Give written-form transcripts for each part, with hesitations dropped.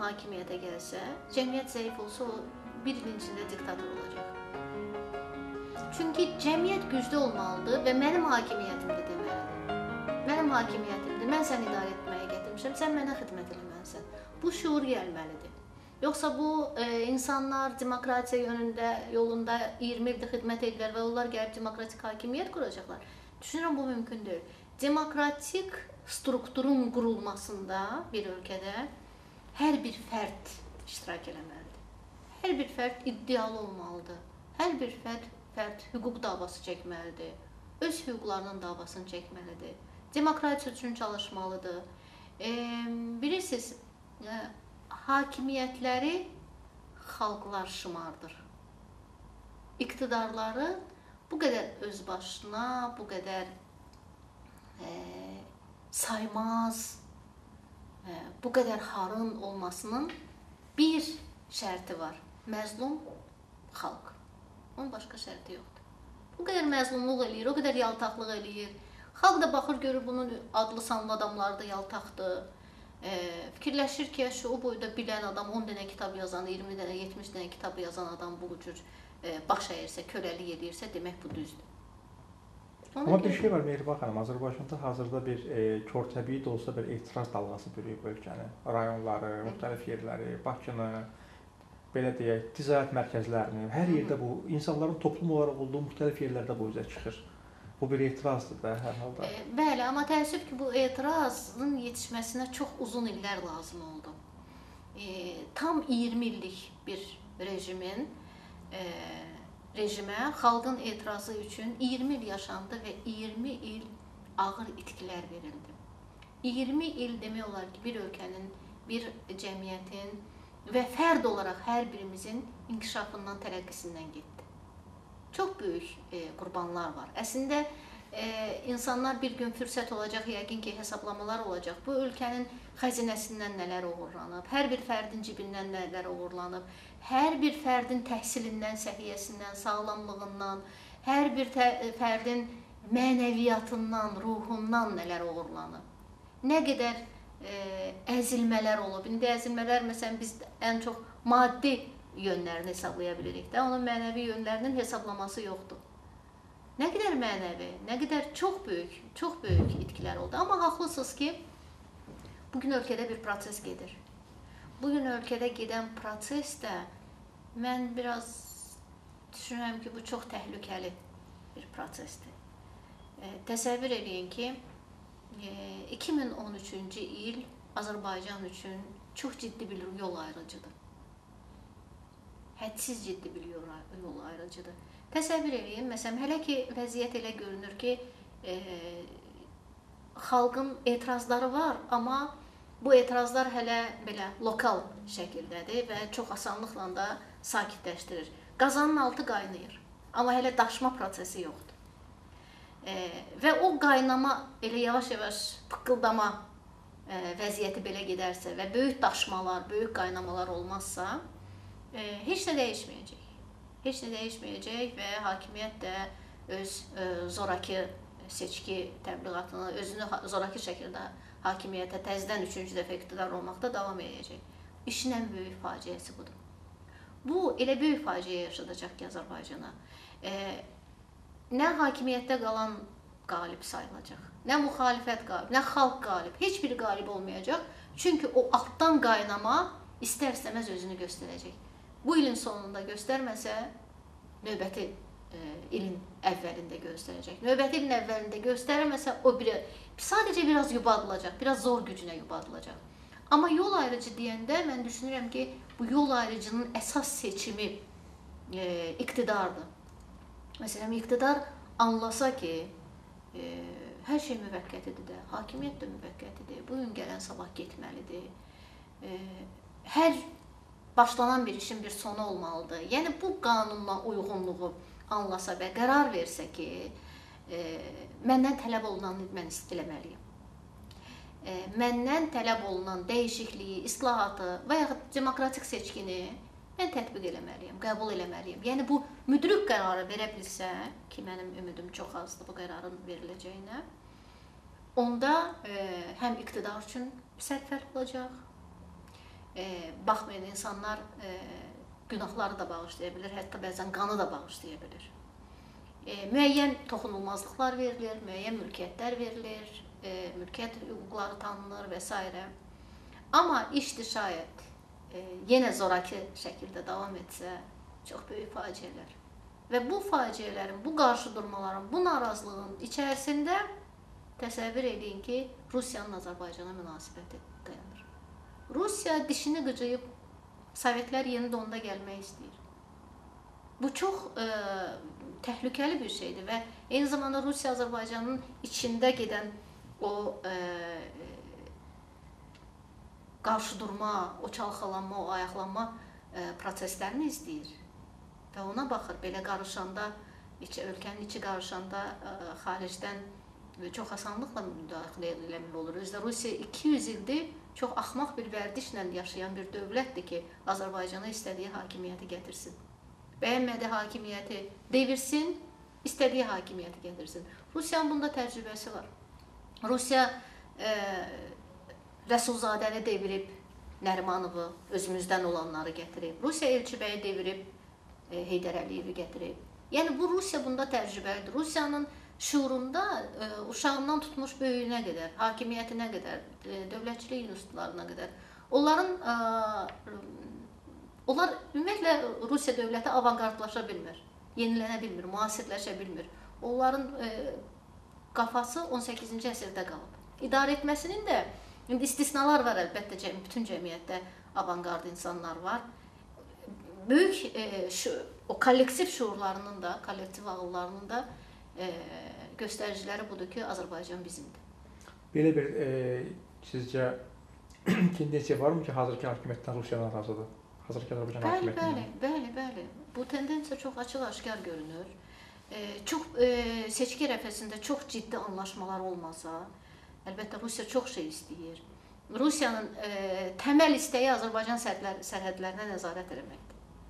hakimiyyətə gəlsə, cəmiyyət zəif olsa, o bir ilin içində diktator olacaq. Çünki cəmiyyət güclü olmalıdır və mənim hakimiyyətimdir deməlidir. Mənim hakimiyyətimdir, mən səni idarə etməyə gətirmişəm, sən mənə xidmət eləməlisən. Bu şuur gəlməlidir. Yoxsa bu insanlar demokratiya yolunda 20 ildir xidmət edirlər və onlar gəlib demokratik hakimiyyət quracaqlar. Düşünürəm, bu mümkün deyil. Demokratik strukturun qurulmasında bir ölkədə hər bir fərd iştirak eləməlidir. Hər bir fərd iddialı olmalıdır. Hər bir fərd hüquq davası çəkməlidir. Öz hüquqlarının davasını çəkməlidir. Demokratiya üçün çalışmalıdır. Bilirsiniz, hakimiyyətləri xalqlar şımardır. İqtidarları bu qədər özbaşına, bu qədər saymaz, bu qədər harın olmasının bir şərti var. Məzlum xalq. Onun başqa şərti yoxdur. Bu qədər məzlumluq eləyir, o qədər yaltaqlıq eləyir. Xalq da baxır, görür bunun adlı sanlı adamları da yaltaqdır. Fikirləşir ki, o boyda bilən adam 10 dənə kitab yazan, 20 dənə, 70 dənə kitab yazan adam bu cür baş əyirsə, köləlik edirsə, demək bu düzdür. Amma bir şey var Mehriban xanım, Azərbaycanda hazırda bir körtəbii də olsa bir etiraz dalğası bürüyüb ölkəni. Rayonları, müxtəlif yerləri, Bakını, belə deyək, ticarət mərkəzlərini, hər yerdə bu, insanların toplum olaraq olduğu müxtəlif yerlərdə bu üzə çıxır. Bu bir etirazdır da hər halda. Bəli, amma təəssüf ki, bu etirazın yetişməsinə çox uzun illər lazım oldu. Tam 20 illik bir rejimə xalqın etirazı üçün 20 il yaşandı və 20 il ağır itkilər verildi. 20 il demək olar ki, bir ölkənin, bir cəmiyyətin və fərd olaraq hər birimizin inkişafından, tərəqqisindən getdi. Çox böyük qurbanlar var. Əslində, insanlar bir gün fürsət olacaq, yəqin ki, hesablamalar olacaq. Bu ölkənin xəzinəsindən nələr uğurlanıb, hər bir fərdin cibindən nələr uğurlanıb, hər bir fərdin təhsilindən, səhiyyəsindən, sağlamlığından, hər bir fərdin mənəviyyatından, ruhundan nələr uğurlanıb. Nə qədər əzilmələr olub. İndi əzilmələr, məsələn, biz ən çox maddi yönlərini hesablaya bilirik də, onun mənəvi yönlərinin hesablaması yoxdur. Nə qədər mənəvi, nə qədər çox böyük itkilər oldu. Amma haqlısınız ki, bugün ölkədə bir proses gedir. Bugün ölkədə gedən prosesdə mən biraz düşünürəm ki, bu çox təhlükəli bir prosesdir. Təsəvvür edin ki, 2013-cü il Azərbaycan üçün çox ciddi bir yol ayrıcıdır. Hədsiz ciddi bir yol ayrıcıdır. Təsəvvür edin, məsələn, hələ ki vəziyyət elə görünür ki, xalqın etirazları var, amma bu etirazlar hələ belə lokal şəkildədir və çox asanlıqla da sakitləşdirir. Qazanın altı qaynayır, amma hələ daşma prosesi yoxdur. Və o qaynama elə yavaş-yavaş pıqqıldama vəziyyəti belə gedərsə və böyük daşmalar, böyük qaynamalar olmazsa, heç nə dəyişməyəcək. Heç nə dəyişməyəcək və hakimiyyət də öz zoraki seçki təbliğatını, özünü zoraki şəkildə hakimiyyətə təzədən 3-cü dəfə iqtidar olmaqda davam edəcək. İşin ən böyük faciəsi budur. Bu, elə böyük faciə yaşadacaq ki, Azərbaycana. Nə hakimiyyətdə qalan qalib sayılacaq, nə müxalifət qalib, nə xalq qalib, heç biri qalib olmayacaq. Çünki o altdan qaynama istər-istəməz özünü göstərəcək. Bu ilin sonunda göstərməsə, növbəti ilin əvvəlində göstərəcək. Növbəti ilin əvvəlində göstərməsə, o sadəcə biraz yubadılacaq, biraz zor gücünə yubadılacaq. Amma yol ayrıcı deyəndə mən düşünürəm ki, bu yol ayrıcının əsas seçimi iqtidardır. Məsələn, iqtidar anlasa ki, hər şey müvəqqətidir də, hakimiyyət də müvəqqətidir, bugün gələn sabah getməlidir. Hər başlanan bir işin bir sonu olmalıdır. Yəni, bu qanunla uyğunluğu anlasa və qərar versə ki, məndən tələb olunanı mən eləməliyim. Məndən tələb olunan dəyişikliyi, islahatı və yaxud demokratik seçkini mən tətbiq eləməliyim, qəbul eləməliyim. Yəni, bu müdrik qərarı verə bilsə, ki, mənim ümidim çox azdır bu qərarın veriləcəyinə, onda həm iqtidar üçün sərt fərq olacaq, Baxmayın, insanlar günahları da bağışlaya bilir, hətta bəzən qanı da bağışlaya bilir. Müəyyən toxunulmazlıqlar verilir, müəyyən mülkiyyətlər verilir, mülkiyyət hüquqları tanınır və s. Amma işdir şayət yenə zoraki şəkildə davam etsə, çox böyük faciələr. Və bu faciələrin, bu qarşıdurmaların, bu narazılığın içərisində təsəvvür edin ki, Rusiyanın Azərbaycana münasibəti dayanır. Rusiya dişini qıcıyıb, Sovetlər yeni donda gəlmək istəyir. Bu çox təhlükəli bir şeydir və eyni zamanda Rusiya Azərbaycanın içində gedən o qarşıdurma, o çalxalanma, o ayaqlanma proseslərini izləyir. Və ona baxır, belə qarışanda, ölkənin içi qarışanda xaricdən çox asanlıqla müdaxilə ediləməli olur. Özdə Rusiya 200 ildir çox axmaq bir vərdişlə yaşayan bir dövlətdir ki, Azərbaycana istədiyi hakimiyyəti gətirsin. Bəyənmədiyi hakimiyyəti devirsin, istədiyi hakimiyyəti gətirsin. Rusiyanın bunda təcrübəsi var. Rusiya Rəsulzadəni devirib, Nərimanovu, özümüzdən olanları gətirib. Rusiya Elçibəyi devirib, Heydər Əliyevi gətirib. Yəni, bu Rusiya bunda təcrübəlidir. Rusiyanın şuurunda uşağından tutmuş böyüyünə qədər, hakimiyyətinə qədər, dövlətçilik institutlarına qədər. Onlar ümumiyyətlə Rusiya dövləti avangardlaşa bilmir, yenilənə bilmir, müasirləşə bilmir. Onların qafası 18-ci əsrdə qalıb. İdarə etməsinin də indi istisnalar var əlbəttə, bütün cəmiyyətdə avangard insanlar var. Böyük o kollektiv şuurlarının da, kollektiv ağıllarının da göstəriciləri budur ki, Azərbaycan bizimdir. Belə bir sizcə tendensiya varmı ki, hazırki hakimiyyətdən Rusiya narazıdır? Hazırki Azərbaycan hakimiyyətindən? Bəli. Bu tendensiya çox açıq-aşkar görünür. Çox seçki ərəfəsində çox ciddi anlaşmalar olmasa, əlbəttə Rusiya çox şey istəyir. Rusiyanın təməl istəyi Azərbaycan sərhədlərinə nəzarət etməkdir.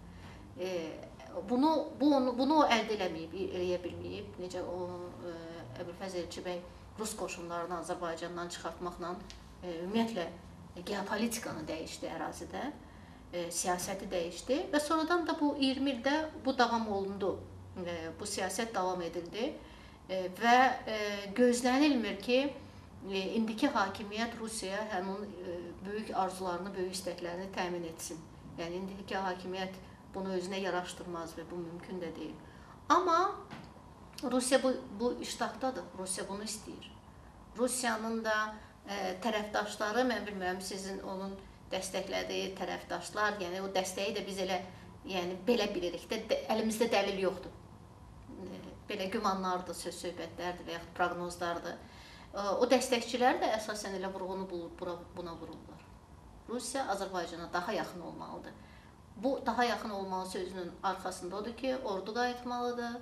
Bunu o əldə eləyə bilməyib. Necə o Əbülfəz Elçibəy Rus qoşunlarını Azərbaycandan çıxartmaqla ümumiyyətlə geopolitikanı dəyişdi ərazidə, siyasəti dəyişdi və sonradan da bu 20 ildə bu davam olundu. Bu siyasət davam edildi və gözlənilmir ki, indiki hakimiyyət Rusiyaya həmin böyük arzularını, böyük istəklərini təmin etsin. Yəni, indiki hakimiyyət bunu özünə yaraşdırmaz və bu mümkün də deyil. Amma Rusiya bu iştahdadır, Rusiya bunu istəyir. Rusiyanın da tərəfdaşları, mən bilmirəm, sizin onun dəstəklədiyi tərəfdaşlar, yəni o dəstəyi də biz elə, yəni belə bilirik də, əlimizdə dəlil yoxdur. Belə gümanlardır, söz-söhbətlərdir və yaxud proqnozlardır. O dəstəkçilər də əsasən elə vurğunu buna vururlar. Rusiya Azərbaycana daha yaxın olmalıdır. Bu daha yaxın olmalı sözünün arxasında odur ki, ordu qayıtmalıdır,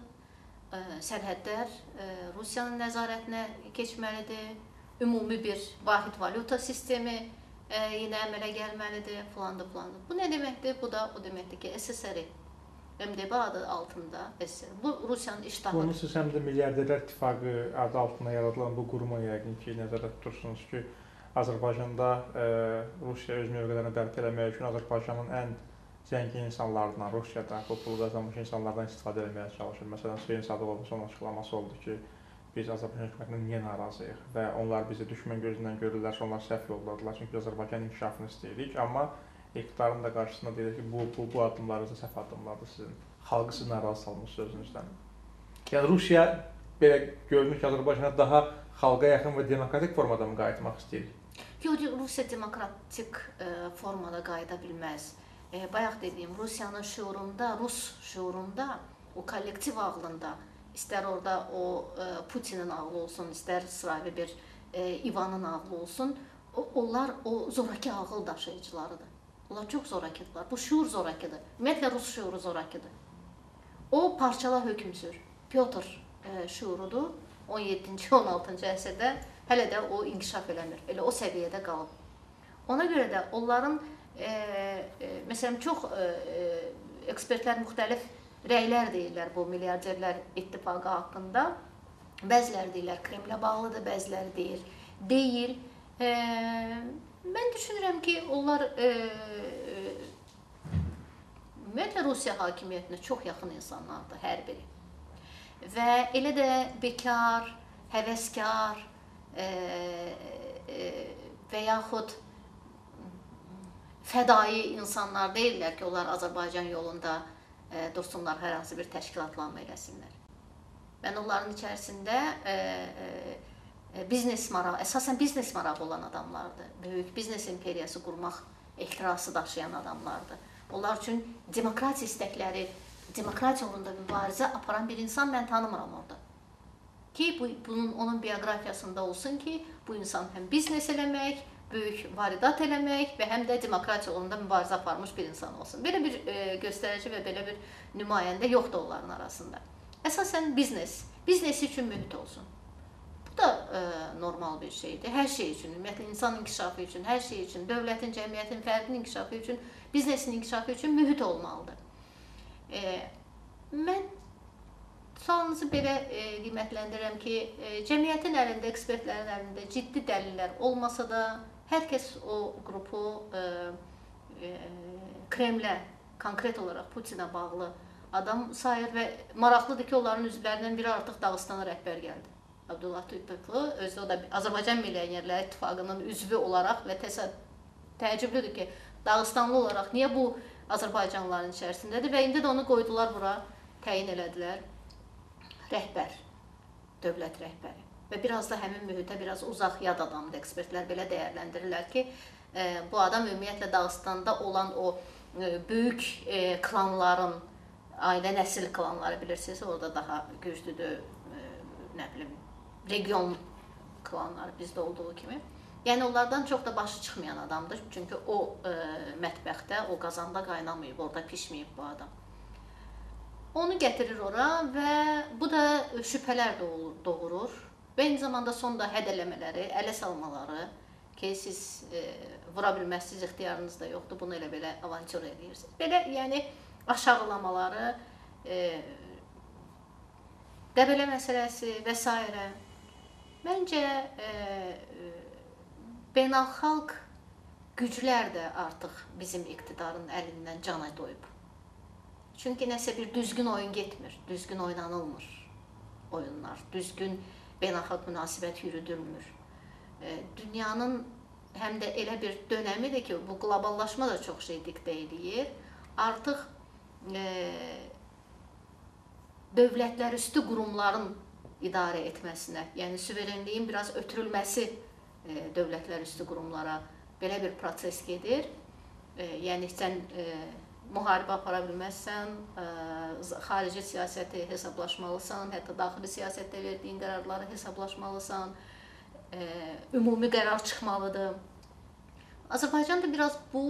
sərhədlər Rusiyanın nəzarətinə keçməlidir, ümumi bir vahid valyuta sistemi yenə əmələ gəlməlidir, filandır. Bu nə deməkdir? Bu da o deməkdir ki, SSR, MDB adı altında SSR. Bu Rusiyanın iştahıdır. Bunu siz həm də Milyarderlər İttifaqı adı altında yaradılan bu quruma yəqin ki, nəzərdə tutursunuz ki, Azərbaycanda Rusiya öz mövqələrini bərpa eləmək üçün Azərbaycanın ən zəngin insanlarından, Rusiyada bu pulu qazanmış insanlardan istifadə etməyə çalışır. Məsələn, Hüseyn Sadıqovun son açıqlaması oldu ki, biz Azərbaycan hökumətindən niyə narazıyıq və onlar bizi düşmən gözündən görürlərsə, onlar səhv yolladılar. Çünki biz Azərbaycanın inkişafını istəyirik. Amma iqtidarın da qarşısında deyir ki, bu addımlarınız da səhv addımlardır sizin. Xalqı siz narazı salmışsınız özünüzdən. Yəni, Rusiya belə görünür ki, Azərbaycana daha xalqa yaxın və demokratik formada mı qayıtmaq istəyir? Yox, Rusiya demokratik formada qayıda bilməz. Bayaq dediyim, Rusiyanın şuurunda, Rus şuurunda, o kollektiv ağlında, istər orada o Putinin ağlı olsun, istər sıravi bir İvanın ağlı olsun, onlar o zoraki ağıl daşıyıcılarıdır. Onlar çox zorakıdırlar. Bu şuur zorakıdır. Ümumiyyətlə Rus şuuru zorakıdır. O parçala hökm sür. Pyotr şuurudur. 17-ci, 16-cı əsrdə hələ də o inkişaf eləmir. Elə o səviyyədə qalıb. Ona görə də onların məsələn, çox ekspertlər müxtəlif rəylər deyirlər bu Milyarderlər İttifaqı haqqında. Bəziləri deyirlər Kremlə bağlıdır, bəziləri deyir. Mən düşünürəm ki, onlar ümumiyyətlə Rusiya hakimiyyətinə çox yaxın insanlardır hər biri. Və elə də bekar, həvəskar və yaxud fədai insanlar deyirlər ki, onlar Azərbaycan yolunda dursunlar, hər hansı bir təşkilatlanma eləsinlər. Mən onların içərisində əsasən biznes marağı olan adamlardır. Böyük biznes imperiyası qurmaq ehtirası daşıyan adamlardır. Onlar üçün demokratiya istəkləri, demokratiya uğrunda mübarizə aparan bir insan mən tanımıram orada. Ki, onun bioqrafiyasında olsun ki, bu insan həm biznes eləmək, böyük varidat eləmək və həm də demokratiya uğrunda mübarizə aparmış bir insan olsun. Belə bir göstərici və belə bir nümayəndə yoxdur onların arasında. Əsasən biznes üçün mühit olsun. Bu da normal bir şeydir. Hər şey üçün, ümumiyyətlə insan inkişafı üçün, hər şey üçün, dövlətin, cəmiyyətin, fərdin inkişafı üçün, biznesin inkişafı üçün mühit olmalıdır. Mən sualınızı belə qiymətləndirirəm ki, cəmiyyətin əlində, ekspertlərin əlində ciddi dəlillər olmasa da, hər kəs o qrupu Kremlə, konkret olaraq Putinə bağlı adam sayır və maraqlıdır ki, onların üzvlərindən biri artıq Dağıstana rəhbər gəldi. Abdullah Tüypüklü, özü o da Azərbaycan Millionerlər İttifaqının üzvü olaraq və təəccüblüdür ki, Dağıstanlı olaraq niyə bu Azərbaycanlıların içərisindədir və indi də onu qoydular bura, təyin elədilər. Rəhbər, dövlət rəhbəri və biraz da həmin mühitə biraz uzaq yad adamdır. Ekspertlər belə dəyərləndirirlər ki, bu adam ümumiyyətlə Dağıstanda olan o böyük klanların, ailə nəsil klanları bilirsiniz, orada daha güclüdür, nə bilim, region klanları bizdə olduğu kimi. Yəni onlardan çox da başı çıxmayan adamdır. Çünki o mətbəxdə, o qazanda qaynamayıb, orada pişməyib bu adam. Onu gətirir ora və bu da şübhələr doğurur və eyni zamanda sonda hədələmələri, ələ salmaları ki, siz vura bilməzsiniz, ixtiyarınız da yoxdur, bunu elə belə avantür edirsiniz. Belə, yəni aşağılamaları, Qəbələ məsələsi və s. Məncə beynəlxalq güclər də artıq bizim iqtidarın əlindən cana doyub. Çünki nəsə bir düzgün oyun getmir, düzgün oynanılmır oyunlar, düzgün beynəlxalq münasibət yürüdülmür. Dünyanın həm də elə bir dönəmidir ki, bu qloballaşma da çox şey diktə edir. Artıq dövlətlərüstü qurumların idarə etməsinə, yəni suverenliyin biraz ötürülməsi dövlətlərüstü qurumlara belə bir proses gedir. Yəni sən müharibə apara bilməzsən, xarici siyasəti hesablaşmalısan, hətta daxili siyasətdə verdiyin qərarları hesablaşmalısan, ümumi qərar çıxmalıdır. Azərbaycan da biraz bu,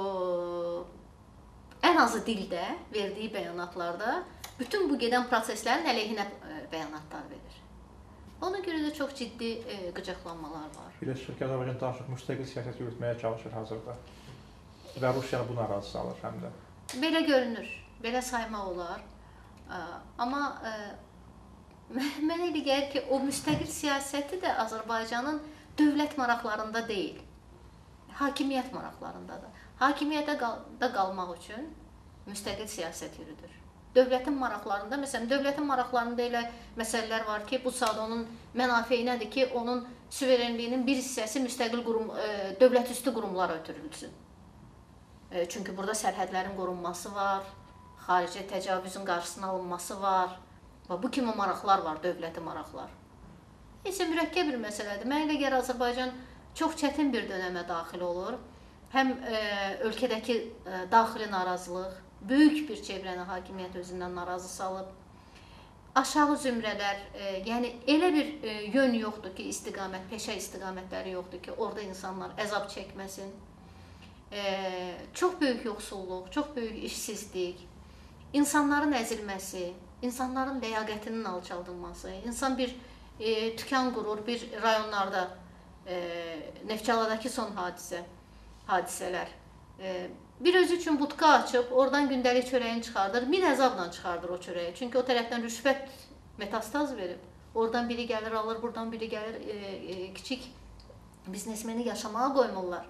ən azı dildə verdiyi bəyanatlarda bütün bu gedən proseslərin əleyhinə bəyanatlar verir. Ona görə də çox ciddi qıcaqlanmalar var. Birləşmiş ki, Azərbaycan daha çox müstəqil siyasət yürütməyə çalışır hazırda və Rusiyanı buna razı salır həm də. Belə görünür, belə saymaq olar. Amma mənə elə gəlir ki, o müstəqil siyasəti də Azərbaycanın dövlət maraqlarında deyil, hakimiyyət maraqlarındadır. Hakimiyyətə qalmaq üçün müstəqil siyasət yürüdür. Dövlətin maraqlarında, məsələn, dövlətin maraqlarında elə məsələlər var ki, bu saat onun mənafeyinədir ki, onun suverenliyinin bir hissəsi müstəqil dövlətüstü qurumlara ötürülsün. Çünki burada sərhədlərin qorunması var, xarici təcavüzün qarşısının alınması var və bu kimi maraqlar var, dövləti maraqlar. Neysə, mürəkkəb bir məsələdir. Mənə elə gəlir Azərbaycan çox çətin bir dönəmə daxil olur. Həm ölkədəki daxili narazılıq, böyük bir çevrəni hakimiyyət özündən narazı salıb, aşağı zümrələr, yəni elə bir yön yoxdur ki, peşə istiqamətləri yoxdur ki, orada insanlar əzab çəkməsin. Çox böyük yoxsulluq, çox böyük işsizlik, insanların əzilməsi, insanların ləyaqətinin alçaldılması, insan bir tükan qurur, bir rayonlarda, Neftçaladakı son hadisələr, bir özü üçün butka açıb, oradan gündəlik çörəyini çıxardır, min əzabla çıxardır o çörəyi. Çünki o tərəfdən rüşvət metastaz verib. Oradan biri gəlir, alır, buradan biri gəlir, kiçik biznesmeni yaşamağa qoymurlar.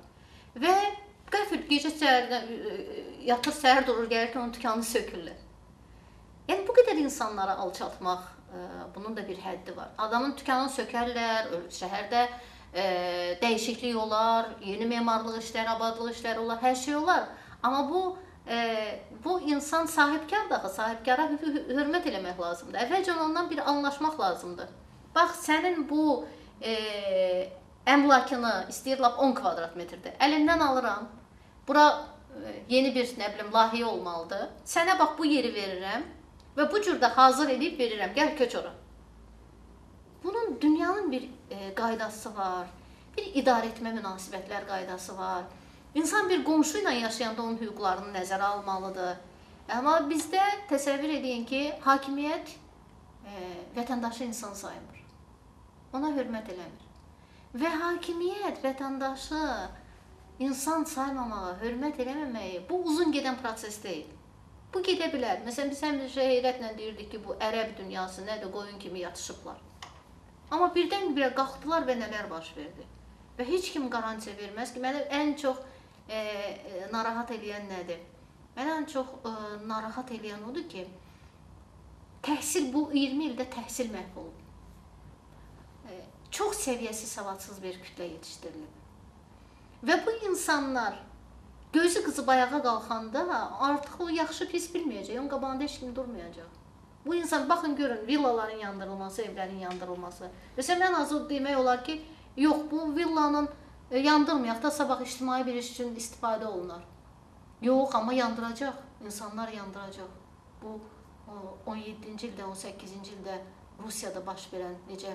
Və qəfil gecə səhərdən yatır, səhər durur, gəlir ki, onun dükanı sökürlər. Yəni bu qədər insanları alçaltmaq, bunun da bir həddi var. Adamın dükanını sökərlər, şəhərdə dəyişiklik olar, yeni memarlıq işləri, abadlıq işləri olar, hər şey olar. Amma bu insan sahibkardır axı, sahibkara hörmət eləmək lazımdır. Əvvəlcə ondan bir anlaşmaq lazımdır. Bax, sənin bu əmlakını istəyir 10 kvadrat metrdir. Əlindən alıram. Bura yeni bir, nə bilim, layihə olmalıdır. Sənə bax bu yeri verirəm və bu cür də hazır edib verirəm. Gəl köç ora. Bunun dünyanın bir qaydası var. Bir idarə etmə münasibətlər qaydası var. İnsan bir qonşu ilə yaşayanda onun hüquqlarını nəzərə almalıdır. Amma bizdə təsəvvür edin ki, hakimiyyət vətəndaşı insan saymır. Ona hörmət eləmir. Və hakimiyyət vətəndaşı insan saymamağı, hörmət eləməməyi bu uzun gedən proses deyil. Bu gedə bilər. Məsələn, biz həmişə heyrətlə deyirdik ki, bu ərəb dünyası nədir, qoyun kimi yatışıblar. Amma birdən-birə qalxdılar və nələr baş verdi. Və heç kim qarantiya verməz ki, məni ən çox narahat edən nədir? Məni ən çox narahat edən odur ki, təhsil bu 20 ildə təhsil məhv olub. Çox səviyyəsi savadsız bir kütlə yetişdirilib. Və bu insanlar gözü qızıb ayağa qalxanda artıq o yaxşı pis bilməyəcək, onun qabağında heç kim durmayacaq. Bu insan, baxın görün, villaların yandırılması, evlərin yandırılması. Məsələn, ən azı demək olar ki, yox, bu villanın yandırmayaq da sabah ictimai bir iş üçün istifadə olunar. Yox, amma yandıracaq, insanlar yandıracaq. Bu 17-ci ildə, 18-ci ildə Rusiyada baş verən necə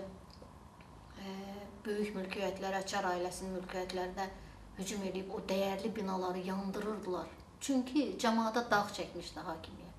böyük mülkiyyətlərə, Çar ailəsinin mülkiyyətlərinə hücum edib o dəyərli binaları yandırırdılar. Çünki cəmaata dağ çəkmişdi hakimiyyət.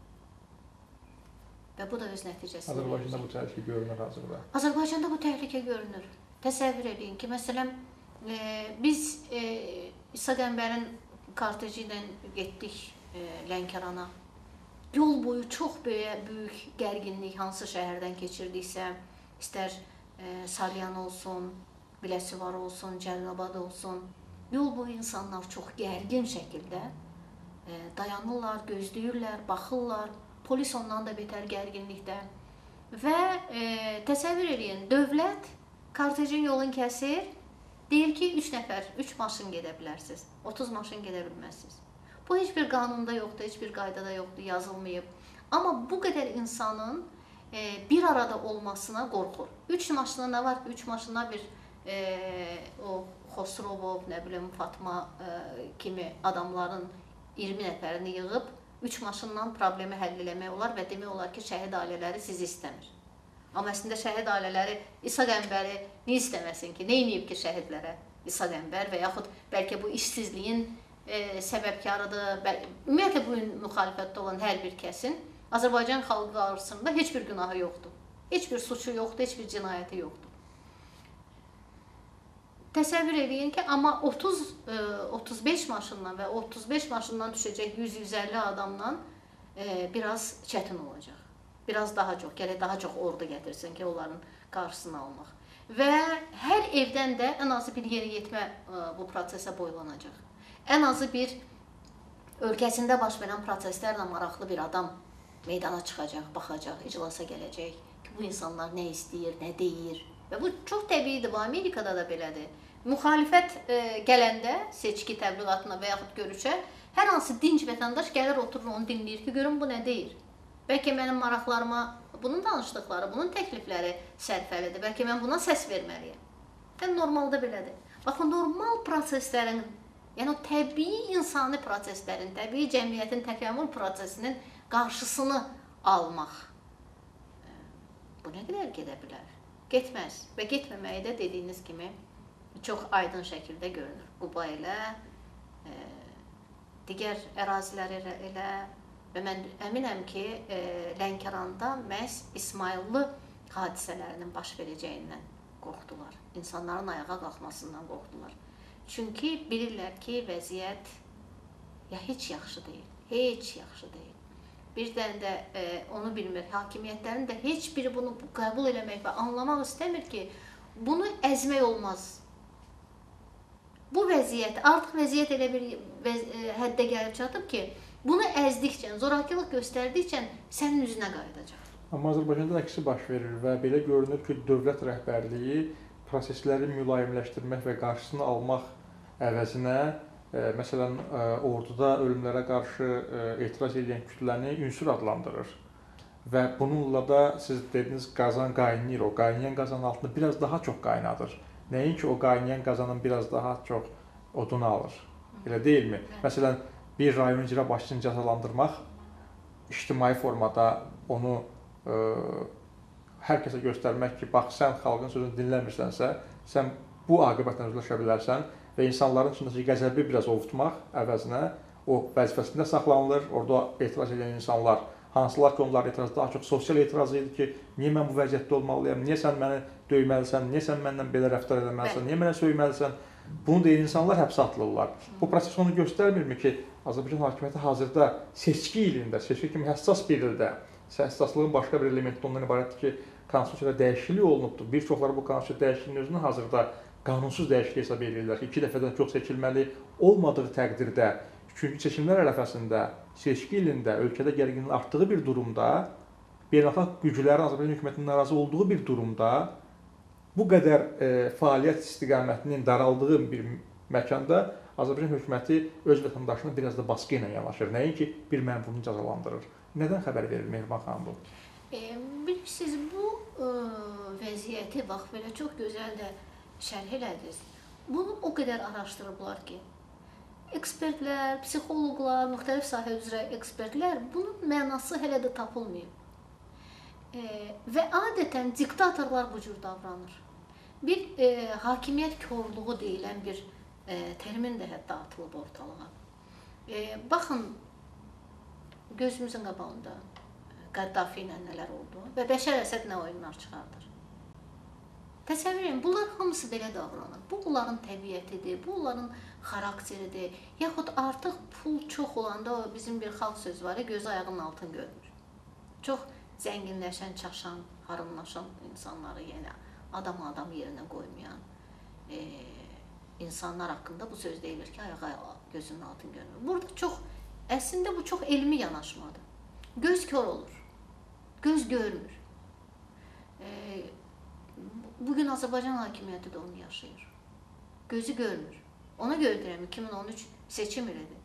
Və bu da öz nəticəsini Azərbaycanda bu təhlükə görünür hazırda. Azərbaycanda bu təhlükə görünür. Təsəvvür edin ki, məsələn, biz İsa Qəmbərin korteji ilə getdik Lənkərana. Yol boyu çox böyük gərginlik, hansı şəhərdən keçirdiksə, istər Salyan olsun, Biləsuvar olsun, Cəlilabad olsun, yol boyu insanlar çox gərgin şəkildə dayanırlar, gözləyirlər, baxırlar. Polis ondan da betər gərginlikdə. Və təsəvvür edin, dövlət kortejin yolunu kəsir, deyir ki, 3 nəfər, 3 maşın gedə bilərsiniz, 30 maşın gedə bilməzsiniz. Bu heç bir qanunda yoxdur, heç bir qaydada yoxdur, yazılmayıb. Amma bu qədər insanın bir arada olmasına qorxur. 3 maşına nə var ki, 3 maşına bir o Xosrovov, nə bilim, Fatma kimi adamların 20 nəfərini yığıb 3 maşından problemi həll eləmək olar və demək olar ki, şəhid ailələri sizi istəmir. Amma əslində şəhid ailələri İsa Qəmbəri niyə istəməsin ki? Nə edib ki, şəhidlərə İsa Qəmbər və yaxud bəlkə bu işsizliyin səbəbkarıdır. Ümumiyyətlə bu gün müxalifətdə olan hər bir kəsin Azərbaycan xalqı qarşısında heç bir günahı yoxdur. Heç bir suçu yoxdur, heç bir cinayəti yoxdur. Təsəvvür edin ki, amma 35 maşından və 35 maşından düşəcək 100-150 adamla biraz çətin olacaq. Biraz daha çox, gərək daha çox ordu gətirsin ki, onların qarşısını almaq. Və hər evdən də ən azı bir yeniyetmə bu prosesə boylanacaq. Ən azı bir ölkəsində baş verən proseslərlə maraqlı bir adam meydana çıxacaq, baxacaq, iclasa gələcək ki, bu insanlar nə istəyir, nə deyir. Və bu çox təbiidir, bu Amerikada da belədir. Müxalifət gələndə seçki təbliğatına və yaxud görüşə, hər hansı dinc vətəndaş gəlir, oturur, onu dinləyir ki, görün bu nə deyir. Bəlkə mənim maraqlarıma bunun danışdıqları, bunun təklifləri sərfəlidir, bəlkə mən buna səs verməliyəm. Və normalda belədir. Baxın, normal proseslərin, yəni o təbii insani proseslərin, təbii cəmiyyətin təkamül prosesinin qarşısını almaq. Bu nə qədər gedə bilər? Getməz və getməməyi də dediyiniz kimi çox aydın şəkildə görünür. Quba ilə, digər ərazilər elə və mən əminəm ki, Lənkəranda məhz İsmayıllı hadisələrinin baş verəcəyindən qorxdular. İnsanların ayağa qalxmasından qorxdular. Çünki bilirlər ki, vəziyyət ya heç yaxşı deyil, heç yaxşı deyil. Bir dənə də onu bilmir, hakimiyyətlərin də heç biri bunu qəbul eləmək və anlamaq istəmir ki, bunu əzmək olmaz. bu vəziyyət, artıq vəziyyət elə bir həddə gəlib çatıb ki, bunu əzdikcə, zorakılıq göstərdikcə sənin üzünə qayıdacaq. Amma Azərbaycanda əksi baş verir və belə görünür ki, dövlət rəhbərliyi prosesləri mülayimləşdirmək və qarşısını almaq əvəzinə, məsələn, orduda ölümlərə qarşı etiraz edən kütləni ünsür adlandırır. Və bununla da siz dediniz, qazan qaynayır, o qaynayan qazanın altında biraz daha çox qaynadır. Nəinki o qaynayan qazanın biraz daha çox odunu alır. Elə deyilmi? Məsələn, bir rayon icra başçısını cəzalandırmaq, ictimai formada onu hər kəsə göstərmək ki, bax, sən xalqın sözünü dinləmirsənsə, sən bu aqibətlə üzləşə bilərsən və insanların içindəki qəzəbi biraz ovutmaq əvəzinə o vəzifəsində saxlanılır. Orada etiraz edən insanlar, hansılar ki, onların etirazı daha çox sosial etiraz idi ki, niyə mən bu vəziyyətdə olmalıyam, niyə sən məni döyməlisən, niyə sən məndən belə rəftar edəməlisən, niyə mənə söyməlisən, bunu deyən insanlar həbsə atılırlar. Bu proses onu göstərmirmi ki, Azərbaycan hakimiyyəti hazırda seçki ilində, seçki kimi həssas bir ildə, həssaslığın başqa bir elementi ondan ibarətdir ki, konstitusiyada dəyişiklik olunubdur. Bir çoxları bu konstitusiya dəyişikliyinin özünü hazırda qanunsuz dəyişiklik hesab edirlər ki, 2 dəfədən çox seçilməli olmadığı təqdirdə, 2-cü seçimlər ərəfəsində, seçki ilində, ölkədə gərginliyin artdığı bir durumda, beynəlxalq güclərin Azərbaycan hökumətinin narazı olduğu bir durumda, bu qədər fəaliyyət istiqamətinin daraldığı bir məkanda Azərbaycan hökuməti öz vətəndaşına biraz da baskı ilə yanaşır. Nəinki bir məmurunu cəzalandırır. Nədən xəbər verir Mehriban xanım bu? Bilirsiniz, bu vəziyyəti bax belə çox gözəl də şərh elədiniz. Bunu o qədər araşdırıblar ki, ekspertlər, psixoloqlar, müxtəlif sahə üzrə ekspertlər bunun mənası hələ də tapılmayıb. Və adətən diktatorlar bu cür davranır. Bir hakimiyyət korluğu deyilən bir termin də hətta atılıb ortalığa. Baxın, gözümüzün qabağında Qəddafi ilə nələr oldu və Bəşər Əsəd nə oyunlar çıxardır. Təsəvvür edin, bunlar hamısı belə davranır. Bu, onların təbiətidir, bu, onların xarakteridir. Yaxud artıq pul çox olanda bizim bir xalq sözü var, gözü ayağının altını görmür. Çox zənginləşən, çaşan, harımlaşan insanları, yəni adam yerinə qoymayan insanlar haqqında bu söz deyilir ki, ayağı gözünün altını görmür. Burada çox, əslində bu çox elmi yanaşmadır. Göz kör olur, göz görmür. Bugün Azərbaycan hakimiyyəti də onu yaşayır. Gözü görmür. Ona görə deyirəm, 2013 seçim ilidir.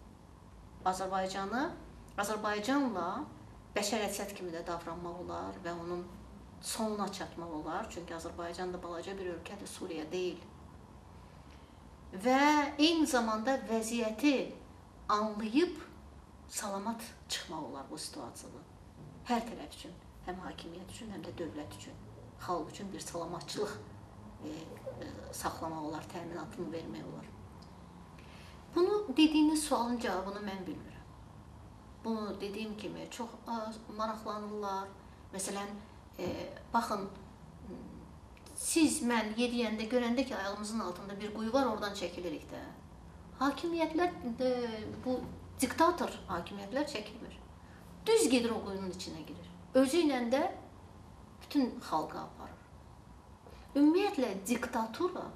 Azərbaycanla Bəşər Əsəd kimi də davranmaq olar və onun sonuna çatmaq olar. Çünki Azərbaycan da balaca bir ölkədir, Suriya deyil. Və eyni zamanda vəziyyəti anlayıb salamat çıxmaq olar bu situasiyada. Hər tərəf üçün, həm hakimiyyət üçün, həm də dövlət üçün, xalq üçün bir salamatçılıq saxlamaq olar, təminatını vermək olar. Bunu dediyiniz sualın cavabını mən bilmirəm. Bunu dediyim kimi çox maraqlanırlar. Məsələn, baxın, siz, mən yeriyəndə, görəndə ki, ayağımızın altında bir quyu var, oradan çəkilirik də. Hakimiyyətlər, bu diktator hakimiyyətlər çəkilmir. Düz gedir o quyunun içinə girir. Özü ilə də bütün xalqı aparır. Ümumiyyətlə, diktatura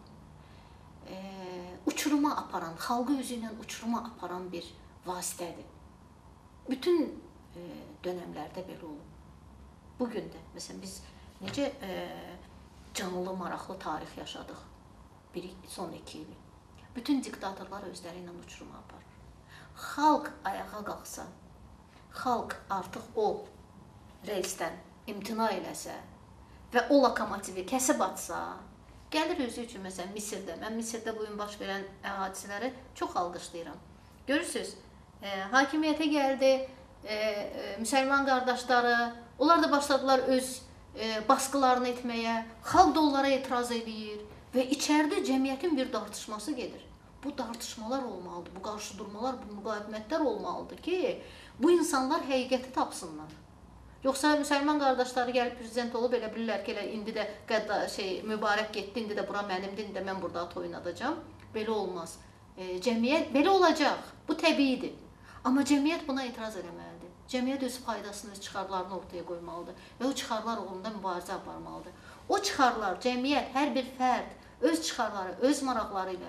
uçuruma aparan, xalqı özü ilə uçuruma aparan bir vasitədir. Bütün dönəmlərdə belə olub. Bugün də, məsələn, biz necə canlı, maraqlı tarix yaşadıq son 2 ili. Bütün diktatorlar özləri ilə uçuruma aparır. Xalq ayağa qalxsa, xalq artıq o reysdən imtina eləsə və o lokomotivi kəsib atsa, gəlir özü üçün, məsələn, Misirdə. Mən Misirdə bugün baş verən hadisələri çox alqışlayıram. Görürsünüz, hakimiyyətə gəldi, müsəlman qardaşları, onlar da başladılar öz baskılarını etməyə, xalq da onlara etiraz edir və içəridə cəmiyyətin bir tartışması gedir. Bu tartışmalar olmalıdır, bu qarşıdurmalar, bu müqavimətlər olmalıdır ki, bu insanlar həqiqəti tapsınlar. Yoxsa müsəlman qardaşları gəlib prezident olub, elə bilirlər ki, indi də mübarək getdi, indi də bura mənimdir, indi də mən burada at oynadacam. Belə olmaz. Cəmiyyət belə olacaq, bu təbiidir. Amma cəmiyyət buna etiraz eləməlidir. Cəmiyyət öz faydasını, öz çıxarlarını ortaya qoymalıdır və o çıxarlar uğrunda mübarizə aparmalıdır. O çıxarlar, cəmiyyət, hər bir fərd öz çıxarları, öz maraqları ilə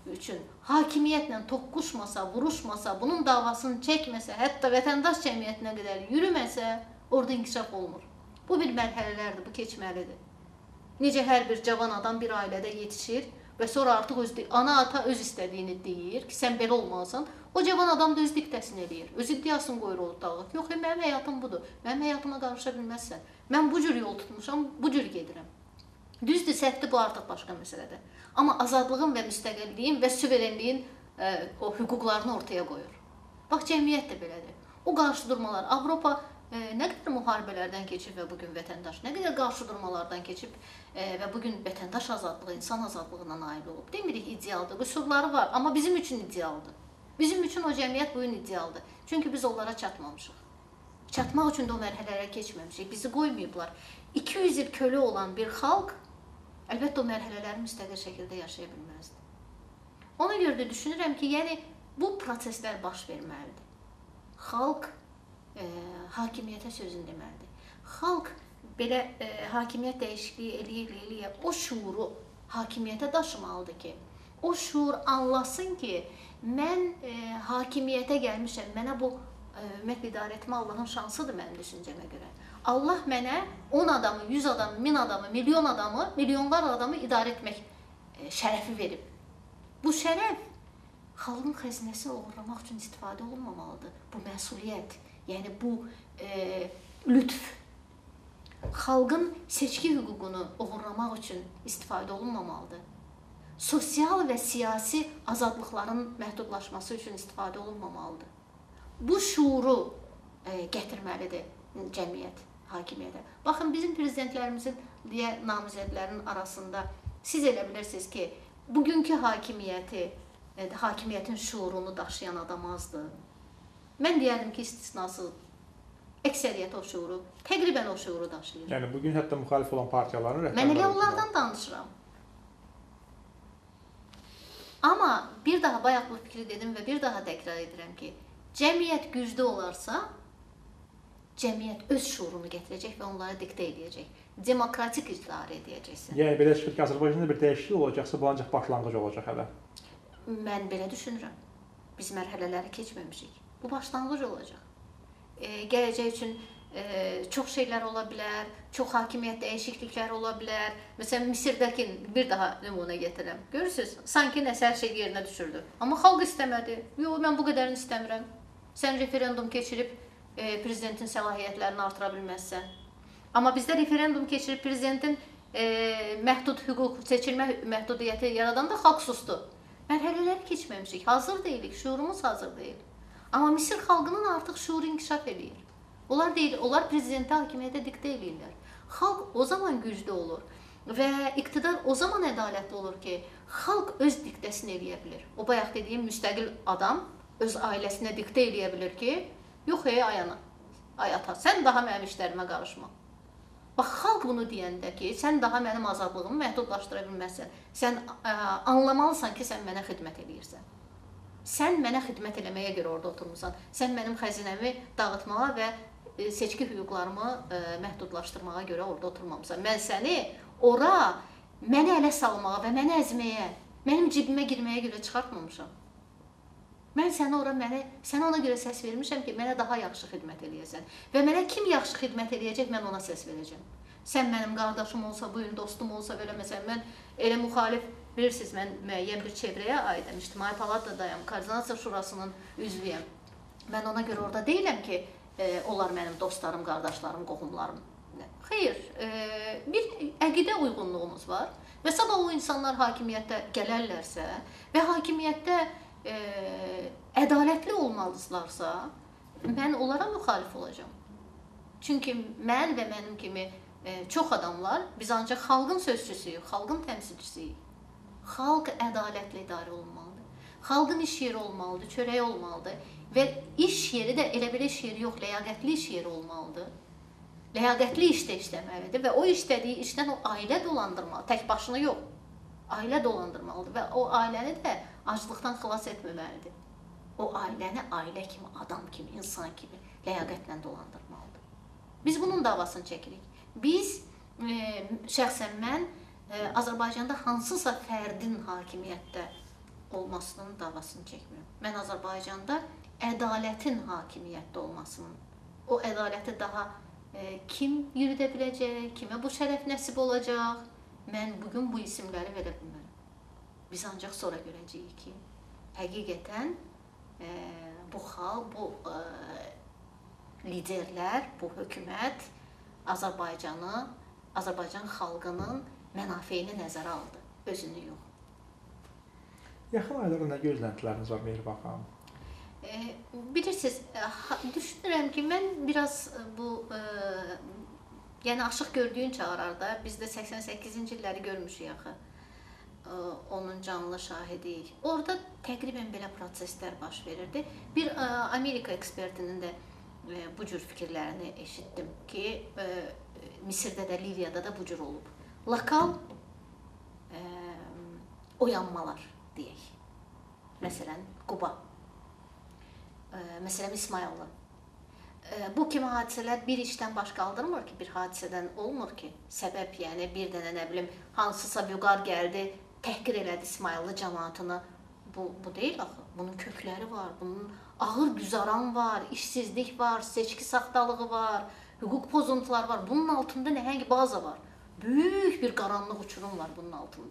üçün hakimiyyətlə toqquşmasa, vuruşmasa, bunun davasını çəkməsə, hətta vətəndaş cəmiyyətinə qədər yürüməsə, orada inkişaf olmur. Bu bir mərhələlərdir, bu keçməlidir. Necə hər bir cavan adam bir ailədə yetişir və sonra artıq ana ata öz istədiyini deyir ki, sən belə olmalısan. O cavan adam da öz diktəsini eləyir. Öz iddiasını qoyur ortalığa. Yox, mənim həyatım budur. Mənim həyatıma qarışa bilməzsən. Mən bu cür yol tutmuşam, bu cür gedirəm. Düzdür, səhvdir, bu artıq başqa məsələdir. Amma azadlığın və müstəqilliyin və suverenliyin o hüquqlarını ortaya qoyur. Bax, cəmiyyət də belədir. O qarşıdurmalar, Avropa nə qədər müharibələrdən keçib və bugün vətəndaş, nə qədər qarşıdurmalardan keçib və bugün vətəndaş azadlığı, insan azadlığına nail olub. Demirik idealdır, qüsurları var, amma bizim üçün idealdır. Bizim üçün o cəmiyyət bugün idealdır. Çünki biz onlara çatmamışıq. Çatmaq üçün də o mərhələlərə keçməmişik. Bizi qoymayıblar. 200 il kölə olan bir xalq əlbəttə o mərhələləri müstəqil şəkildə yaşaya bilməzdi. Ona görə də düşünürəm ki, yəni bu proseslər baş verməlidir. Xalq hakimiyyətə sözünü deməlidir. Xalq belə hakimiyyət dəyişikliyi eləyə o şuuru hakimiyyətə daşımalıdır ki, o şuur anlasın ki, mən hakimiyyətə gəlmişəm, mənə bu ümumiyyətlə idarə etmə Allahın şansıdır mənim düşüncəmə görə. Allah mənə 10 adamı, 100 adamı, 1000 adamı, milyon adamı, milyonlar adamı idarə etmək şərəfi verib. Bu şərəf xalqın xəzinəsini oğurlamaq üçün istifadə olunmamalıdır. Bu məsuliyyət, yəni bu lütf. Xalqın seçki hüququnu oğurlamaq üçün istifadə olunmamalıdır. Sosial və siyasi azadlıqların məhdudlaşması üçün istifadə olunmamalıdır. Bu şuuru gətirməlidir cəmiyyət, hakimiyyətə. Baxın, bizim prezidentlərimizin namizədlərin arasında siz elə bilirsiniz ki, bugünkü hakimiyyətin şuurunu daşıyan adam azdır. Mən deyərdim ki, istisnasız, əksəriyyət o şuuru, təqribən o şuuru daşıyır. Yəni, bugün hətta müxalif olan partiyaların rəhbərləri... Mən elə onlardan danışıram. Amma bir daha bayaq bu fikri dedim və bir daha təkrar edirəm ki, cəmiyyət güclü olarsa, cəmiyyət öz şuurunu gətirəcək və onlara diktə edəcək. Demokratik idarə edəcəksin. Yəni, belə çıxır ki, Azərbaycanda bir dəyişiklik olacaqsa, bu ancaq başlanğıc olacaq hələ. Mən belə düşünürəm. Biz mərhələləri keçməmişik. Bu başlanğıc olacaq. Gələcək üçün çox şeylər ola bilər, çox hakimiyyət dəyişiklikləri ola bilər. Məsələn, Misirdəki bir daha nümunə gətirəm. Görürsünüz, sanki nəsə hər şey yerinə düşürdü. Amma xalq istəmədi. Yox, mən bu qədərini istəmirəm. Sən referendum keçirib prezidentin səlahiyyətlərini artıra bilməzsən. Amma bizdə referendum keçirib prezidentin məhdud hüquq, seçilmə məhdudiyyəti yaradanda xalq sustu. Mərhələləri keçməmişik, hazır deyilik, şuurumuz hazır deyil. Amma Misir xalqının artıq şuuru inkişaf edir. Onlar deyil, onlar prezidentə, hakimiyyətə diktə edirlər. Xalq o zaman güclü olur və iqtidar o zaman ədalətli olur ki, xalq öz diktəsini eləyə bilir. O bayaq dediyim müstəqil adam öz ailəsinə diktə eləyə bilir ki, yox, ay ana, ay ata, sən daha mənim işlərimə qarışma. Bax, xalq bunu deyəndə ki, sən daha mənim azadlığımı məhdudlaşdıra bilməzsən. Sən anlamalısan ki, sən mənə xidmət edirsən. Sən mənə xidmət eləməyə görə orada oturmuşsan. Sən mənim xəzinəmi dağıtmağa və seçki hüquqlarımı məhdudlaşdırmağa görə orada oturmamısan. Mən səni ora məni ələ salmağa və məni əzməyə, mənim cibimə girməyə görə çıxartmamışam. Mən səni ora, sənə ona görə səs vermişəm ki, mənə daha yaxşı xidmət eləyəsən. Və mənə kim yaxşı xidmət eləyəcək, mən ona səs verəcəm. Sən mənim qardaşım olsa, bu gün dostum olsa, belə məsələn, mən elə müxalif, bilirsiniz, mən müəyyən bir çevrəyə aidəm, İctimai Palatadayım, Koordinasiya Şurasının üzvüyəm. Mən ona görə orada deyiləm ki, onlar mənim dostlarım, qardaşlarım, qohumlarım. Xeyr, bir əqidə uyğunluğumuz var və sabah o insanlar hakimiyyətə gələrlərsə və hakimiyyətdə ədalətli olmalıdırlarsa, mən onlara müxalif olacağam. Çünki mən və mənim kimi çox adamlar, biz ancaq xalqın sözçüsüyük, xalqın təmsilçisiyik. Xalq ədalətli idarə olmalıdır. Xalqın iş yeri olmalıdır, çörəyi olmalıdır və iş yeri də elə belə iş yeri yox, ləyaqətli iş yeri olmalıdır. Ləyaqətli işdə işləməlidir və o işlədiyi işdən o ailə dolandırmalı, tək başına yox. Ailə dolandırmalıdır və o ailəni də aclıqdan xilas etməməlidir. O ailəni ailə kimi, adam kimi, insan kimi ləyaqətlə dolandırmalıdır. Biz bunun davasını çəkirik. Biz, şəxsən mən, Azərbaycanda hansısa fərdin hakimiyyətdə olmasının davasını çəkmirəm. Mən Azərbaycanda ədalətin hakimiyyətdə olmasının, o ədaləti daha kim yürüdə biləcək, kimə bu şərəf nəsib olacaq, mən bugün bu isimləri verə bilmərəm. Biz ancaq sonra görəcəyik ki, həqiqətən bu xalq, bu liderlər, bu hökumət Azərbaycan xalqının mənafeyini nəzərə aldı, özünü yox. Yaxın aylarda nə gözləntiləriniz var Mehriban xanım? Bilirsiniz, düşünürəm ki, mən biraz bu, yəni Aşıq Gördüyün çağırar da, biz də 88-ci illəri görmüşük axı, onun canlı şahidiyik. Orada təqribən belə proseslər baş verirdi. Bir Amerika ekspertinin də bu cür fikirlərini eşitdim ki, Misirdə də, Liviyada da bu cür olub. Lokal oyanmalar deyək. Məsələn, Quba. Məsələn, İsmayıllı. Bu kimi hadisələr bir işdən baş qaldırmır ki, bir hadisədən olmur ki. Səbəb, yəni bir dənə, nə bilim, hansısa vüqar gəldi, təhqir elədi İsmayıllı cəmaatını. Bu deyil axı. Bunun kökləri var, bunun ağır güzaran var, işsizlik var, seçki saxtalığı var, hüquq pozuntuları var. Bunun altında nəhəng baza var. Böyük bir qaranlıq uçurum var bunun altında.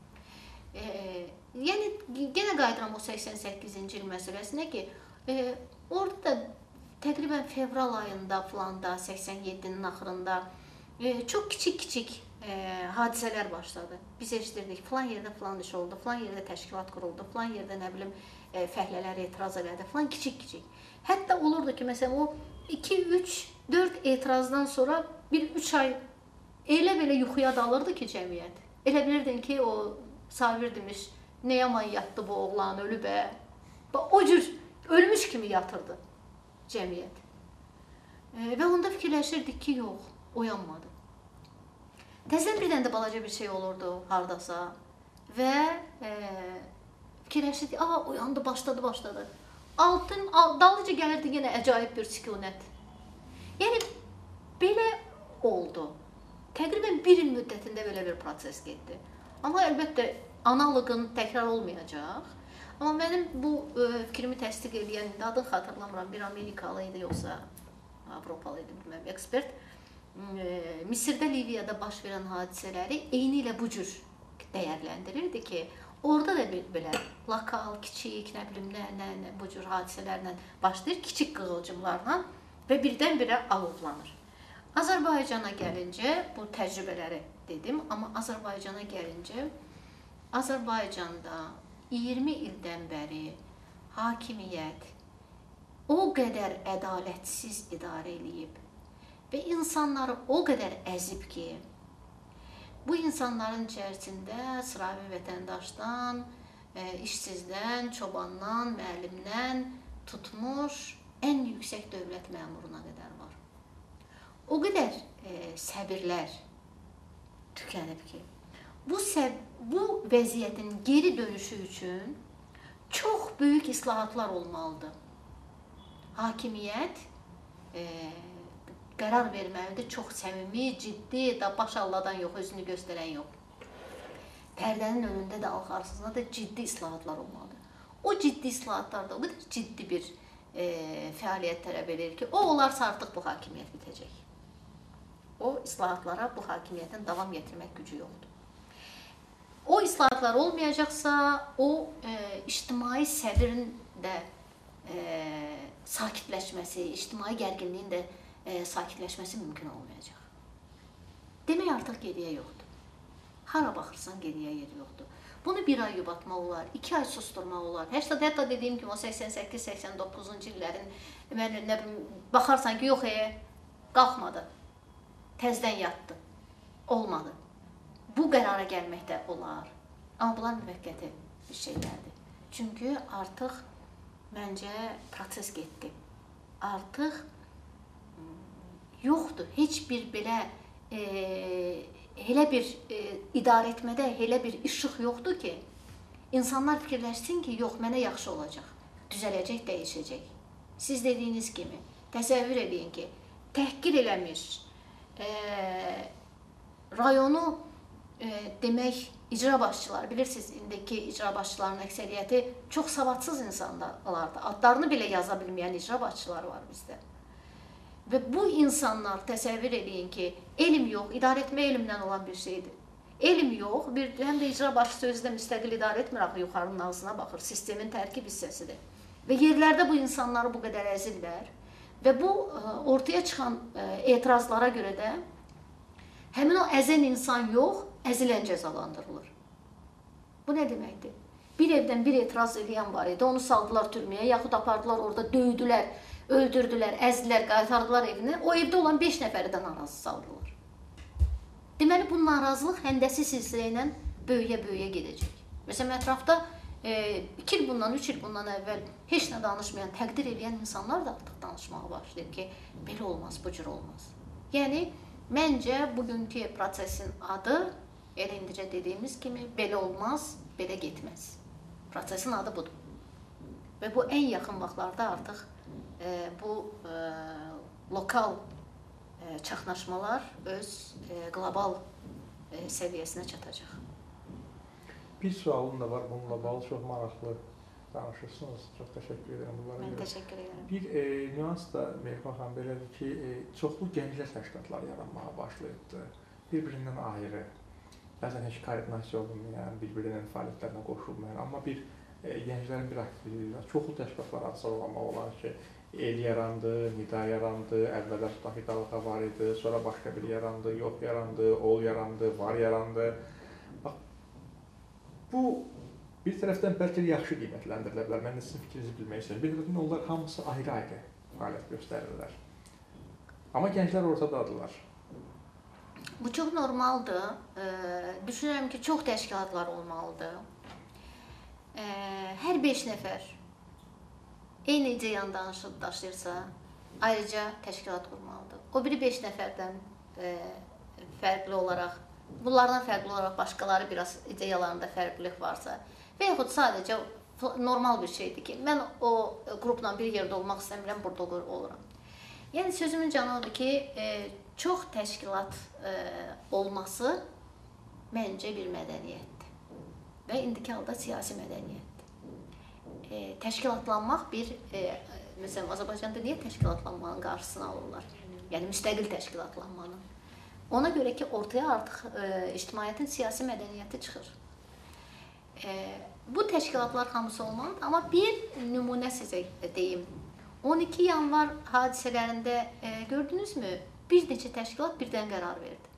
Yəni, yenə qayıdıram o 88-ci il məsələsinə ki, orada da təqribən fevral ayında falan da, 87-nin axırında çox kiçik hadisələr başladı. Biz eşidirdik, falan yerdə falan iş oldu, falan yerdə təşkilat quruldu, falan yerdə nə bilim fəhlələr etiraz elədi, falan kiçik. Hətta olurdu ki, məsələn, o 2, 3, 4 etirazdan sonra bir 3 ay elə-belə yuxuya dalırdı ki, cəmiyyət. Elə bilirdin ki, o Sabir demiş, nə yaman yatdı bu oğlan, ölü bə. O cür ölmüş kimi yatırdı cəmiyyət. Və onda fikirləşirdik ki, yox, oyanmadı. Təzədən birdən də balaca bir şey olurdu hardasa və fikirləşirdik, oyandı, başladı. Dallıca gəlirdi yenə əcaib bir sükunət. Yəni, belə oldu. Təqribən bir il müddətində belə bir proses getdi. Amma əlbəttə, analoqun təkrar olmayacaq. Amma mənim bu fikrimi təsdiq edən, adını xatırlamıram, bir Amerikalı idi, yoxsa Avropalı idi, bilməm, ekspert. Misirdə, Liviyada baş verən hadisələri eyni ilə bu cür dəyərləndirirdi ki, orada da belə lokal, kiçik, nə bilim, nə bu cür hadisələrlə başlayır, kiçik qığılcımlarla və birdən-birə alovlanır. Azərbaycana gəlincə, bu təcrübələri dedim, amma Azərbaycana gəlincə, Azərbaycanda 20 ildən bəri hakimiyyət o qədər ədalətsiz idarə eləyib və insanları o qədər əzib ki, bu insanların içərisində sıravi vətəndaşdan, işsizdən, çobandan, müəllimdən tutmuş ən yüksək dövlət məmuruna qədər var. O qədər səbirlər tükənib ki, bu vəziyyətin geri dönüşü üçün çox böyük islahatlar olmalıdır. Hakimiyyət qərar verməlidir, çox səmimi, ciddi, baş alladan yox, özünü göstərən yox. Pərdənin önündə də, arxasında da ciddi islahatlar olmalıdır. O ciddi islahatlar da o qədər ciddi bir fəaliyyət tələb edir ki, o olarsa artıq bu hakimiyyət bitəcək. O islahatlara bu hakimiyyətin davam yetirmək gücü yoxdur. O islahatlar olmayacaqsa, o ictimai səbirin də sakitləşməsi, ictimai gərginliyin də sakitləşməsi mümkün olmayacaq. Demək artıq geriyə yoxdur. Hara baxırsan geriyə yer yoxdur. Bunu bir ay yubatmaq olar, 2 ay susturmaq olar. Hətta dediyim kimi o 88-89-cu illərin baxarsan ki, yox, qalxmadı, təzdən yatdı, olmadı. Bu qərara gəlmək də olar. Amma bunlar müvəqqəti bir şeylərdir. Çünki artıq məncə proses getdi. Artıq yoxdur, heç bir belə elə bir idarə etmədə elə bir işıq yoxdur ki, insanlar fikirləşsin ki, yox, mənə yaxşı olacaq, düzələcək, dəyişəcək. Siz dediyiniz kimi, təsəvvür edin ki, təhqir eləmiş, rayonu demək, icra başçıları, bilirsiniz, indiki icra başçılarının əksəriyyəti çox savadsız insanlardır. Adlarını belə yaza bilməyən icra başçıları var bizdə. Və bu insanlar təsəvvür edin ki, elm yox, idarə etmə elmdən olan bir şeydir. Elm yox, həm də icra başçısı özü də müstəqil idarə etmir, axı yuxarının ağzına baxır, sistemin tərkib hissəsidir. Və yerlərdə bu insanları bu qədər əzirlər və bu ortaya çıxan etirazlara görə də həmin o əzən insan yox, əzilən cəzalandırılır. Bu nə deməkdir? Bir evdən bir etiraz edən var idi, onu saldılar türməyə, yaxud apardılar orada döydülər, öldürdülər, əzdilər, qaytardılar evinə, o evdə olan 5 nəfəri də narazı saldılar. Deməli, bu narazılıq həndəsi silsilə ilə böyüyə-böyüyə gedəcək. Məsələn, ətrafda 2 il bundan, 3 il bundan əvvəl heç nə danışmayan, təqdir edən insanlar da artıq danışmağa başlayır ki, belə olmaz, bu cür olmaz. Yəni, məncə, bugünkü prosesin adı, elə indicə dediyimiz kimi, belə olmaz, belə getməz. Prosesin adı budur. Və bu, ən yaxın vaxtlarda artıq bu lokal çaxnaşmalar öz qlobal səviyyəsinə çatacaq. Bir sualım da var bununla bağlı, çox maraqlı danışırsınız. Çox təşəkkür edirəm bunlara görə. Mən təşəkkür edirəm. Bir nüans da Mehriban xanım belədir ki, çoxlu gənclər təşkilatları yaranmağa başlayıbdı. Bir-birindən ayrı, bəzən heç koordinasiya olunmayan, bir-birinin fəaliyyətlərinə qoşulmayan, amma bir gənclərin bir aktivliyi, çoxlu təşkilatlar adlanmaq olar ki, el yarandı, nida yarandı, əvvəllər tutaq idalığa var idi, sonra başqa bir yarandı, yox yarandı, ol yarandı, var yarandı. Bax, bu bir tərəfdən bəlkə yaxşı qiymətləndirilə bilər, mən də sizin fikrinizi bilmək istəyirəm. Bir tərəfdən onlar hamısı ayrı-ayrı fəaliyyət göstərirlər. Amma gənclər ortadadırlar. Bu çox normaldır. Düşünürəm ki, çox təşkilatlar olmalıdır. Hər 5 nəfər eyni ideyanı danışıb daşıyırsa, ayrıca təşkilat qurmalıdır. O biri 5 nəfərdən fərqli olaraq, bunlardan fərqli olaraq başqaları biraz ideyalarında fərqlilik varsa və yaxud sadəcə normal bir şeydir ki, mən o qrupla bir yerdə olmaq istəmirəm, burada oluram. Yəni, sözümün canı odur ki, çox təşkilat olması məncə bir mədəniyyətdir və indiki halda siyasi mədəniyyətdir. Təşkilatlanmaq bir, məsələn, Azərbaycanda niyə təşkilatlanmanın qarşısını alırlar? Yəni, müstəqil təşkilatlanmanın. Ona görə ki, ortaya artıq ictimaiyyətin siyasi mədəniyyəti çıxır. Bu təşkilatlar hamısı olmalıdır, amma bir nümunə sizə deyim. 12 yanvar hadisələrində gördünüzmü? Bir neçə təşkilat birdən qərar verdi.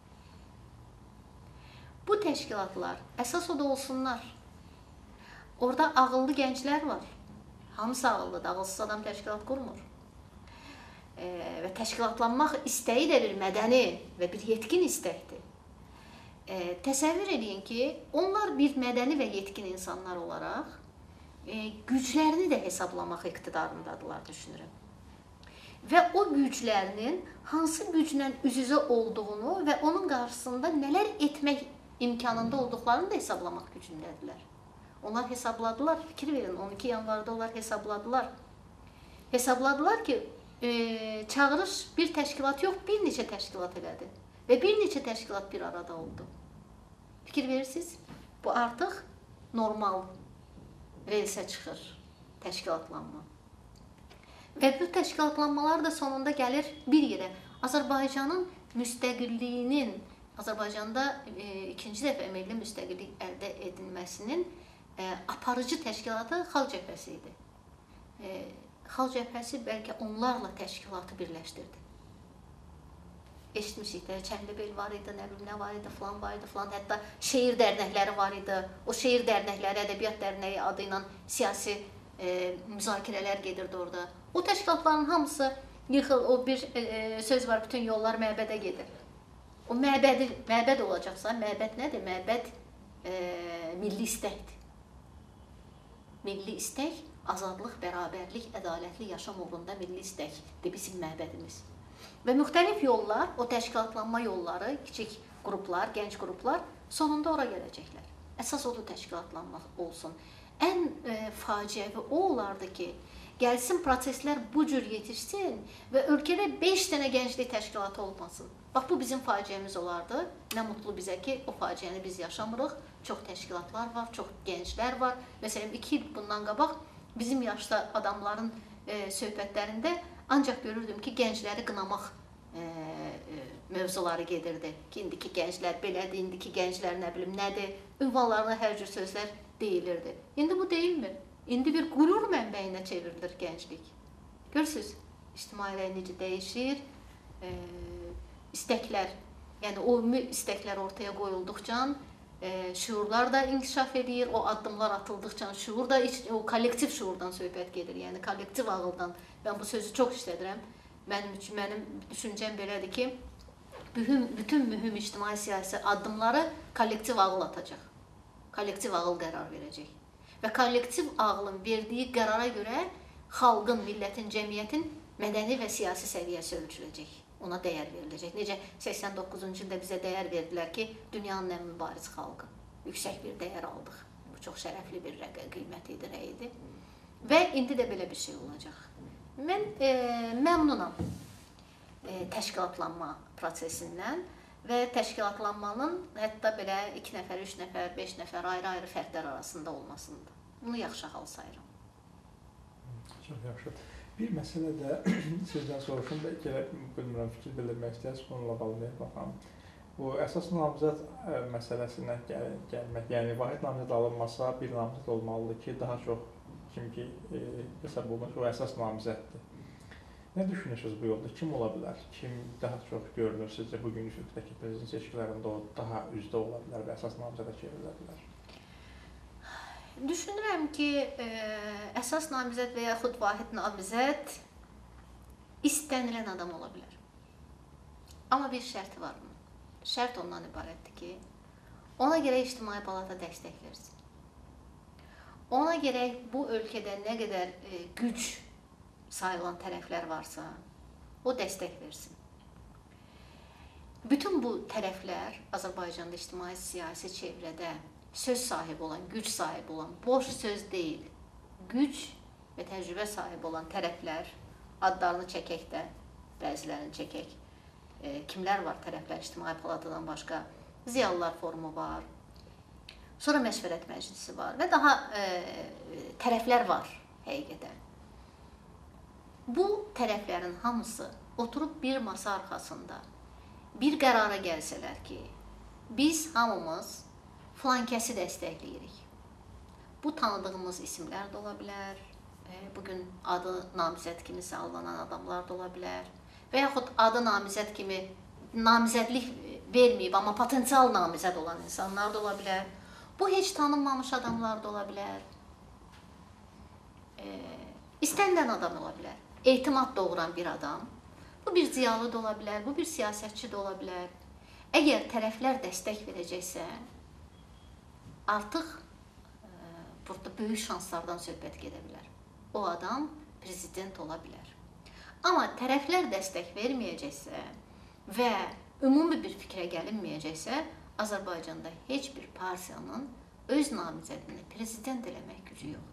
Bu təşkilatlar əsas o da olsunlar. Orada ağıllı gənclər var. Hamısı ağıllıdır, ağılsız adam təşkilat qurmur. Və təşkilatlanmaq istəyi də bir mədəni və bir yetkin istəkdir. Təsəvvür edin ki, onlar bir mədəni və yetkin insanlar olaraq güclərini də hesablamaq iqtidarındadılar, düşünürəm. Və o güclərinin hansı güclə üz-üzə olduğunu və onun qarşısında nələr etmək imkanında olduqlarını da hesablamaq gücündədirlər. Onlar hesabladılar, fikir verin, 12 yanvarda onlar hesabladılar. Hesabladılar ki, çağırış bir təşkilat yox, bir neçə təşkilat elədi. Və bir neçə təşkilat bir arada oldu. Fikir verirsiniz, bu artıq normal relsə çıxır təşkilatlanma. Və bu təşkilatlanmalar da sonunda gəlir bir yerə. Azərbaycanın müstəqilliyinin, Azərbaycanda ikinci dəfə milli müstəqillik əldə edilməsinin aparıcı təşkilatı Xalq Cəbhəsi idi. Xalq Cəbhəsi bəlkə onlarla təşkilatı birləşdirdi. Eşitmişik də, Çənlibel var idi, nə bilim nə var idi, filan var idi, filan. Hətta şeir dərnəkləri var idi. O şeir dərnəkləri, ədəbiyyat dərnəyi adı ilə siyasi müzakirələr gedirdi orada. O təşkilatların hamısı yıxıl, o bir söz var, bütün yollar məbədə gedir. O məbəd olacaqsa, məbəd nədir? Məbəd milli istəkdir. Milli istək, azadlıq, bərabərlik, ədalətli yaşam uğrunda milli istəkdir bizim məbədimiz. Və müxtəlif yollar, o təşkilatlanma yolları, kiçik qruplar, gənc qruplar sonunda ora gələcəklər. Əsas odur təşkilatlanmaq olsun. Ən faciəvi o olardı ki, Gəlsin proseslər bu cür yetişsin və ölkədə 5 dənə gənclik təşkilatı olmasın. Bax, bu bizim faciəmiz olardı. Nə mutlu bizə ki, o faciəni biz yaşamırıq. Çox təşkilatlar var, çox gənclər var. Məsələn, 2 il bundan qabaq bizim yaşda adamların söhbətlərində ancaq görürdüm ki, gəncləri qınamaq mövzuları gedirdi. Ki, indiki gənclər belədir, indiki gənclər nə bilim nədir, ünvanlarına hər cür sözlər deyilirdi. İndi bu deyilmir. İndi bir qürur mənbəyinə çevrilir gənclik. Görürsünüz, ictimai rəy necə dəyişir, istəklər, yəni o ümumi istəklər ortaya qoyulduqca şuurlar da inkişaf edir, o addımlar atıldıqca şuur da, o kollektiv şuurdan söhbət gedir, yəni kollektiv ağıldan. Mən bu sözü çox işlədirəm. Mənim düşüncəm belədir ki, bütün mühüm ictimai siyasi addımları kollektiv ağıl atacaq. Kollektiv ağıl qərar verəcək. Və kollektiv ağılın verdiyi qərara görə xalqın, millətin, cəmiyyətin mədəni və siyasi səviyyəsi ölçüləcək. Ona dəyər veriləcək. Necə 89-cu ildə bizə dəyər verdilər ki, dünyanın ən mübariz xalqı. Yüksək bir dəyər aldıq. Bu çox şərəfli bir qiymət idi, rəydi. Və indi də belə bir şey olacaq. Mən məmnunam təşkilatlanma prosesindən və təşkilatlanmanın hətta belə 2 nəfər, 3 nəfər, 5 nəfər ayrı-ayrı fərdlər arasında olmasındır. Bunu yaxşı hal sayıram. Çox yaxşı. Bir məsələ də sizdən soruşum da, bilmirəm, fikir bildirmək istəyərsiniz, bununla bağlı baxam. Bu əsas namizəd məsələsindən gəlmək, yəni vahid namizəd alınmasa bir namizəd olmalıdır ki, daha çox kim ki hesab olunur, o əsas namizəddir. Nə düşünürsünüz bu yolda? Kim ola bilər? Kim daha çox görünür sizcə bugün Türkiyədəki prezident seçkilərində o daha üzdə ola bilər və əsas namizədə çevrilə bilər? Düşünürəm ki, əsas namizəd və yaxud vahid namizəd istənilən adam ola bilər. Amma bir şərti var bunun. Şərt ondan ibarətdir ki, ona görə ictimai palata dəstək versin. Ona görə bu ölkədə nə qədər güc sayılan tərəflər varsa, o dəstək versin. Bütün bu tərəflər Azərbaycanda ictimai siyasi çevrədə söz sahibi olan, güc sahibi olan, boş söz deyil, güc və təcrübə sahibi olan tərəflər, adlarını çəkək də, bəzilərini çəkək. Kimlər var tərəflər ictimai palatadan başqa? Ziyalılar forumu var, sonra məşvərət məclisi var və daha tərəflər var həqiqətən. Bu tərəflərin hamısı oturub bir masa arxasında bir qərara gəlsələr ki, biz hamımız flankəsi dəstəkləyirik. Bu tanıdığımız isimlər də ola bilər, bugün adı namizəd kimi sallanan adamlar da ola bilər və yaxud adı namizəd kimi namizədlik verməyib, amma potensial namizəd olan insanlar da ola bilər. Bu heç tanınmamış adamlar da ola bilər. İstənilən adam ola bilər. Etimad doğuran bir adam. Bu bir ziyalı da ola bilər, bu bir siyasətçi də ola bilər. Əgər tərəflər dəstək verəcəksə, artıq burada böyük şanslardan söhbət gedə bilər. O adam prezident ola bilər. Amma tərəflər dəstək verməyəcəksə və ümumi bir fikrə gəlinməyəcəksə, Azərbaycanda heç bir partiyanın öz namizədini prezident eləmək gücü yoxdur.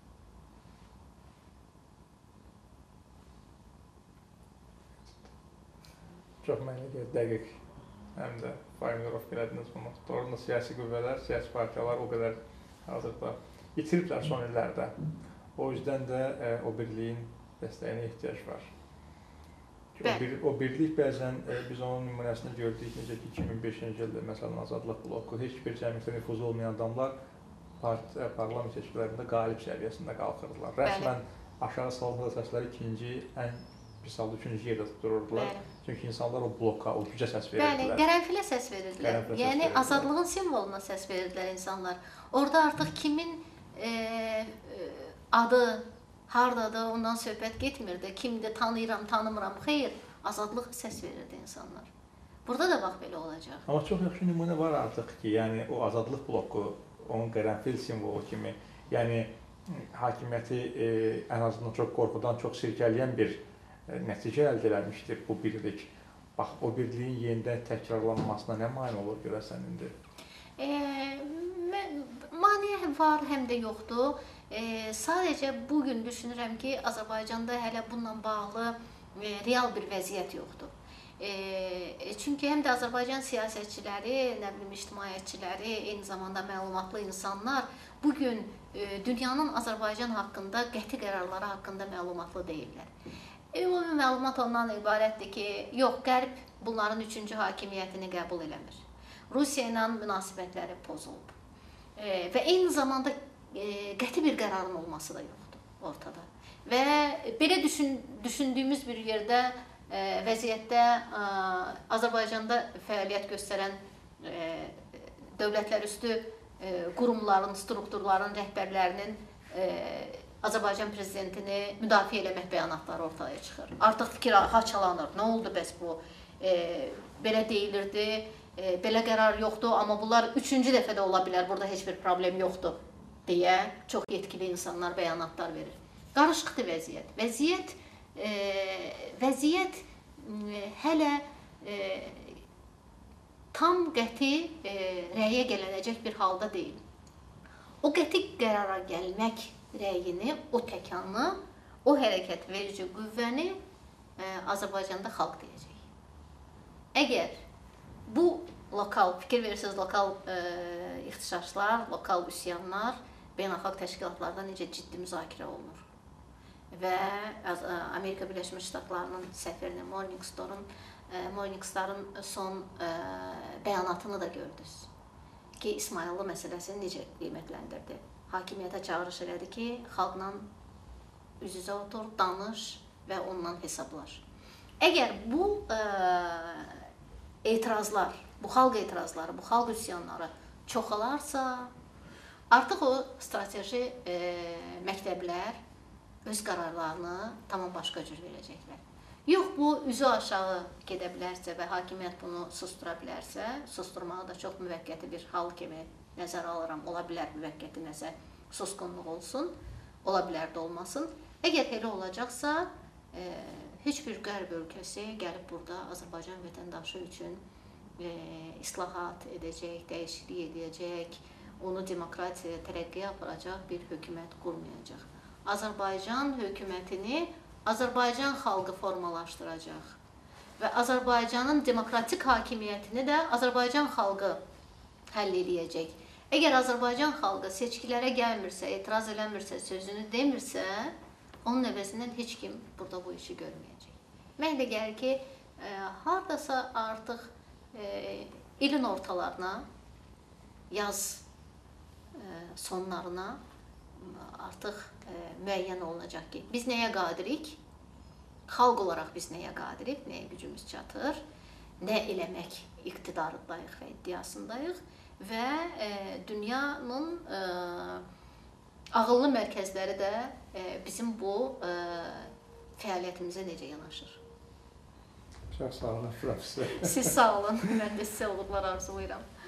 Çox mənə dəqiq, həm də formulировka elədiniz bunu. Doğrudan siyasi qüvvələr, siyasi partiyalar o qədər hazırda itiriblər son illərdə. O yüzden də o birliyin dəstəyinə ehtiyac var. O birlik bəzən biz onun nümunəsini gördük, necə ki 2005-ci ildə məsələn Azadlıq bloku, heç bir cəmiyyətə nüfuzu olmayan adamlar parlament seçkilərində qalib səviyyəsində qalxırdılar. Rəsmən aşağı salınma səsləri ikinci, ən pis halda üçüncü yerdə tuttururdular. Çünki insanlar o bloka, o gücə səs verirdilər. Bəli, qərənfilə səs verirdilər. Yəni azadlığın simvoluna səs verirdilər insanlar. Orada artıq kimin adı, hardadır, ondan söhbət getmirdi. Kimdir, tanıyıram, tanımıram. Xeyr, azadlıq səs verirdi insanlar. Burada da bax belə olacaq. Amma çox yaxşı nümunə var artıq ki, yəni o azadlıq bloku, onun qərənfil simvolu kimi, yəni hakimiyyəti ən azından çox qorxudan çox sirkələyən bir nəticə əldə eləmişdir bu birlik. Bax, o birliyin yenidən təkrarlanmasına nə mane olur görəsən indi? Maneə var, həm də yoxdur. Sadəcə bugün düşünürəm ki, Azərbaycanda hələ bununla bağlı real bir vəziyyət yoxdur. Çünki həm də Azərbaycan siyasətçiləri, nə bilim ictimaiyyətçiləri, eyni zamanda məlumatlı insanlar bugün dünyanın Azərbaycan haqqında qəti qərarları haqqında məlumatlı deyirlər. Ümumi məlumat ondan ibarətdir ki, yox, Qərb bunların 3-cü hakimiyyətini qəbul eləmir. Rusiya ilə münasibətləri pozulub. Və eyni zamanda qəti bir qərarın olması da yoxdur ortada. Və belə düşündüyümüz bir yerdə, vəziyyətdə Azərbaycanda fəaliyyət göstərən dövlətlərüstü qurumların, strukturların rəhbərlərinin Azərbaycan prezidentini müdafiə eləmək bəyanatları ortaya çıxır. Artıq fikir haçalanır. Nə oldu bəs bu? Belə deyilirdi, belə qərar yoxdur, amma bunlar 3-cü dəfə də ola bilər, burada heç bir problem yoxdur deyə çox yetkili insanlar bəyanatlar verir. Qarışıqdır vəziyyət. Vəziyyət hələ tam qəti rəyə gələnəcək bir halda deyil. O qəti qərara gəlmək rəyini, o təkanı, o hərəkət verici qüvvəni Azərbaycanda xalq deyəcək. Əgər bu lokal, fikir verirsiniz, lokal ixtişaşlar, lokal üsyanlar beynəlxalq təşkilatlarda necə ciddi müzakirə olunur. Və Amerika Birləşmiş Ştatlarının səfirini Morningstar'ın son bəyanatını da gördünüz ki, İsmayıllı məsələsini necə qiymətləndirdi. Hakimiyyətə çağırış elədi ki, xalqla üz-üzə otur, danış və ondan hesablaş. Əgər bu etirazlar, bu xalq etirazları, bu xalq üsyanları çoxalarsa, artıq o strateji məktəblər öz qərarlarını tamam başqa cür verəcəklər. Yox, bu üzü aşağı gedə bilərsə və hakimiyyət bunu sustura bilərsə, susturmağı da çox müvəqqəti bir hal kimi nəzərə alıram. Ola bilər müvəqqəti nəsə susqunluq olsun, ola bilər də olmasın. Əgər elə olacaqsa, heç bir qərb ölkəsi gəlib burada Azərbaycan vətəndaşı üçün islahat edəcək, dəyişiklik edəcək, onu demokratiyaya, tərəqqiyə aparacaq bir hökumət qurmayacaq. Azərbaycan hökumətini Azərbaycan xalqı formalaşdıracaq və Azərbaycanın demokratik hakimiyyətini də Azərbaycan xalqı həll edəcək. Əgər Azərbaycan xalqı seçkilərə gəlmirsə, etiraz eləmirsə, sözünü demirsə, onun əvəzindən heç kim burada bu işi görməyəcək. Mən də gəlir ki, hardasa artıq ilin ortalarına, yaz sonlarına artıq müəyyən olunacaq ki, biz nəyə qadirik? Xalq olaraq biz nəyə qadirik? Nəyə gücümüz çatır? Nə eləmək iqtidarındayıq və iddiasındayıq? Və dünyanın ağıllı mərkəzləri də bizim bu fəaliyyətimizə necə yanaşır? Çox sağ olun, professor. Siz sağ olun. Mən də sizə uğurlar arzulayıram.